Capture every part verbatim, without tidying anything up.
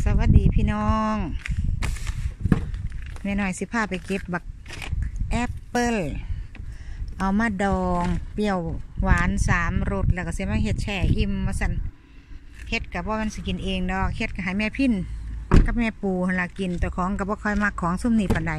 สวัสดีพี่น้องแม่หน่อยสิพาไปเก็บบักแอปเปิลเอามาดองเปรี้ยวหวานสามรสแล้วก็เสียมาเฮ็ดแช่อิ่มมาสั่นเฮ็ดกับว่ามันสิกินเองดอกเฮ็ดกับให้แม่พินกับแม่ปูหั่นล่ะกินแต่ของกับว่าค่อยมักของซุ่มนี่ปานใด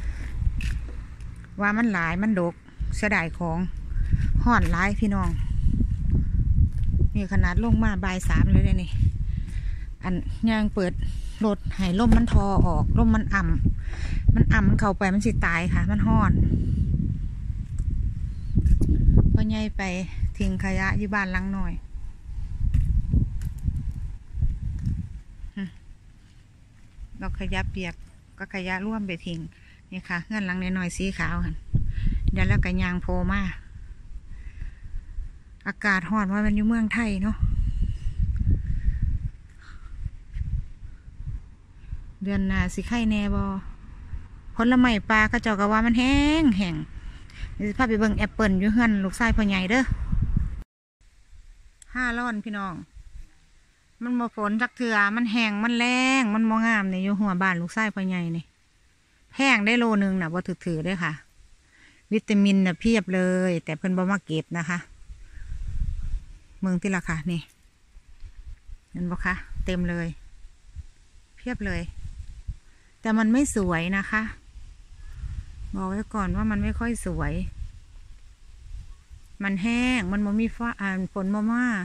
ว่ามันหลายมันดกเสียดายของห่อนหลายพี่น้องนี่ขนาดลงมาบ่ายสามเลยนี่อันย่างเปิดรถให้ลมมันทอออกลมมันอ่ำมันอ่ำมันเข้าไปมันสิตายค่ะมันห่อนพอใหญ่ไปทิ้งขยะอยู่บ้านหลังหน่อยเราขยะเปียกก็ขยะร่วมไปทิ้งนี่ค่ะเงื่อนหลังน้อยๆสีขาวค่ะเดี๋ยวแล้วก็ยางโพมาอากาศห่อนว่ามันอยู่เมืองไทยเนาะเดือนหน้าสิไข่แน่บอผลไม้ปลาก็เจ้าก็ว่ามันแห้งแห้งนี่สิพาไปเบิ่งแอปเปิลอยู่เฮือนลูกชายพ่อใหญ่เด้อห้าร้อนพี่น้องมันมาฝนจักเถื่อมันแห้งมันแรงมันมองงามนี่อยู่หัวบ้านลูกชายพ่อใหญ่นี่แพงได้โลนึงน่ะบ่ถือๆด้วยค่ะวิตามินน่ะเพียบเลยแต่เพิ่นบ่มาเก็บนะคะเมืองที่ราคานี่เห็นบ่คะเต็มเลยเพียบเลยแต่มันไม่สวยนะคะบอกไว้ก่อนว่ามันไม่ค่อยสวยมันแห้งมันบ่มีฟ้าอ่านฝนมาม่า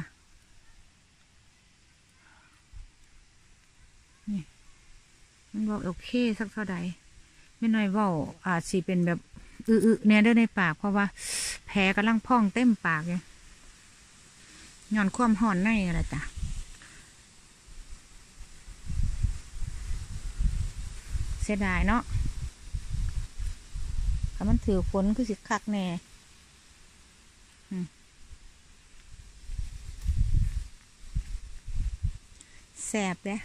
นี่มันบอกโอเคสักเท่าใดไม่น้อยว่าอาจสิเป็นแบบอื้อๆเนี่ยเด้อในปากเพราะว่าแผลกำลังพองเต็มปากเลยย้อนความห่อนในอะไรจ้ะเสียดายเนาะถ้ามันถือฝนคือสิคักแน่แสบเลย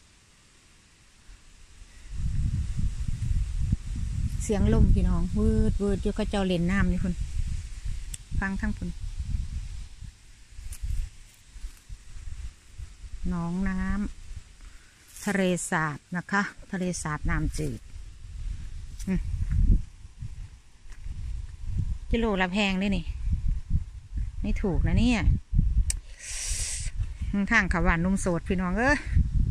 เสียงลมพี่น้องวืดวืดอยู่กับเจ้าเล่นน้ำนี่คุณฟังทั้งคุณน้องน้ำทะเลสาบนะคะทะเลสาบน้ำจืดกิโลละแพงด้วยนี่ไม่ถูกนะเนี่ยทางขวานนุ่มโสดพี่น้องเอ้ย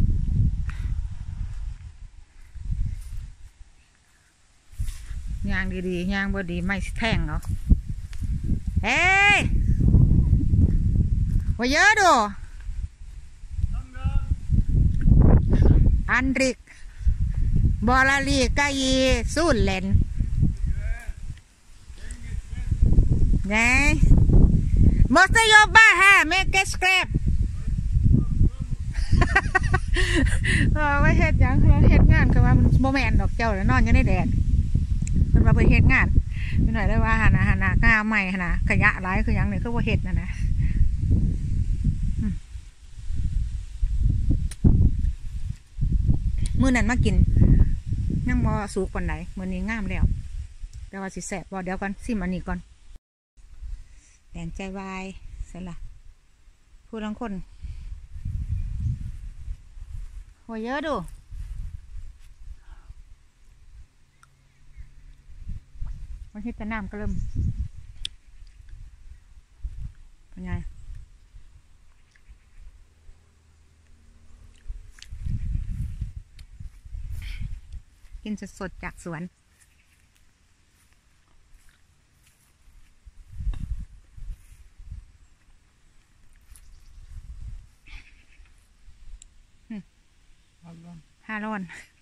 ยางดีๆยางบดีไม่แท่งเหรอเฮ้ยว่าเยอะดูอันริกบอลาลีกายีสูนเลนไงมอสโยบ้าฮะเมกสเกรปเออไม่เฮ็ดยังเราเฮ็ดงานคือว่ามันโมแมนดอกเจ้าแล้วนอนอยู่ในแดดมันมาไปเฮ็ดงานไม่หน่อยได้ว่าหานาหานาก้าใหม่หานาขยะร้ายคือยังเนี่ยคือว่าเฮ็ดนะนะมื้อนั้นมากินนั่งมอสูกปานไหนมื้อนี้งามแล้วแต่ว่าสิแสบบ่เดี๋ยวก่อนซิมอันนี้ก่อนแดงใจวายเสร็จละผู้ทั้งคนหัวเยอะดูมันที่จะน้ำก็เริ่มเป็นไงกินสดๆจากสวนห้าร้อน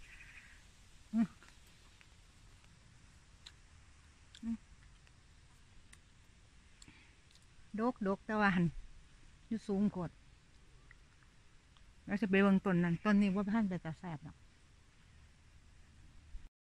ดกดกแต่ว่าหันอยู่สูงกดแล้วจะไปเบิ่งต้นนั้นต้นนี้ว่าท่านจะจะแสบเนาะ